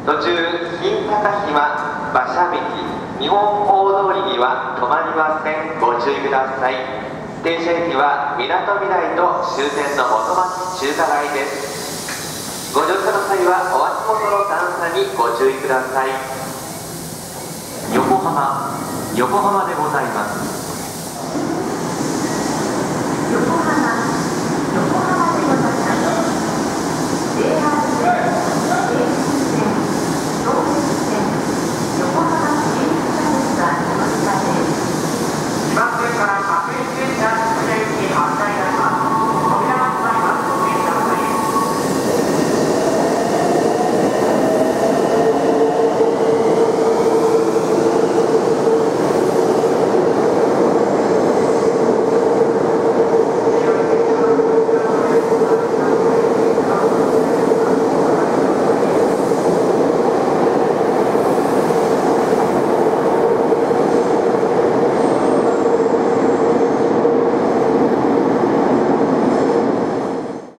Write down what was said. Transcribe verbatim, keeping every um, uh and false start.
途中新高島馬車道日本大通りには止まりません。ご注意ください。停車駅はみなとみらいと終点の元町中華街です。ご乗車の際はお足元の段差にご注意ください。 横浜横浜でございます。